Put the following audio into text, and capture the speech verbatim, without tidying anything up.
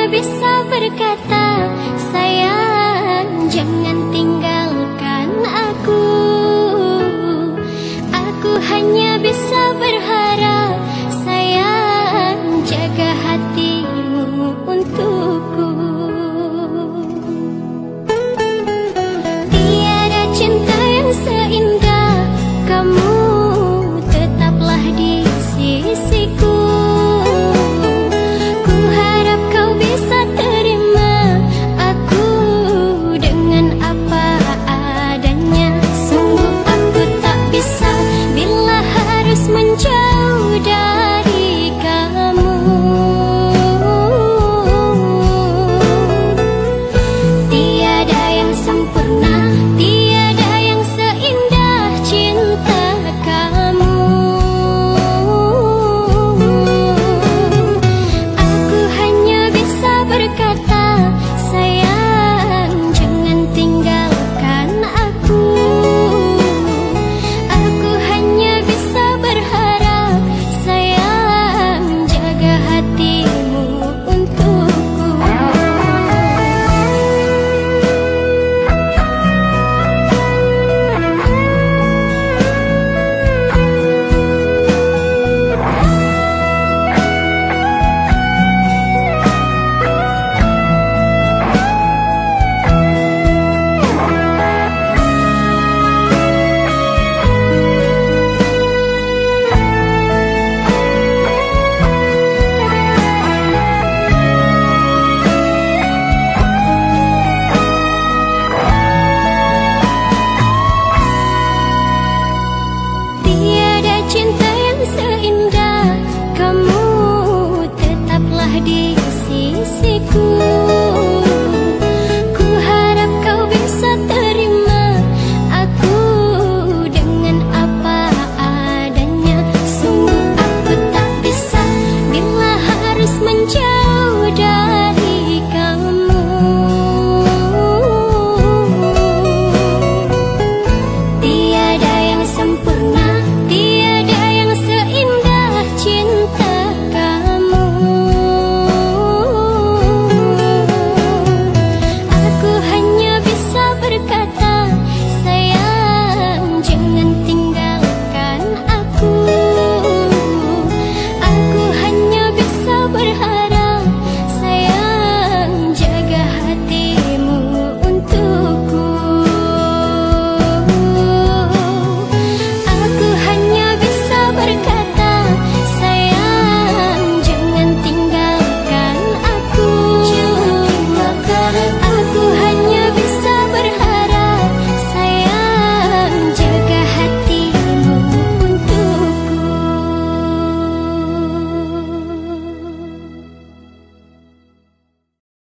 hanya bisa berkata, sayang jangan tinggalkan aku. Aku hanya bisa berharap, sayang jaga hatimu untukku. Tiada cinta yang seindah kamu, tetaplah di sisiku. Ku harap kau bisa terima aku dengan apa adanya. Sungguh aku tak bisa bila harus menjauh dari kamu. Tiada yang sempurna, tiada yang seindah cinta kamu. Aku hanya bisa berkata, sayang jangan tinggalkan aku. Aku hanya bisa berharap, sayang jaga hatimu untukku. Tiada cinta yang seindah kamu, tetaplah di sisiku.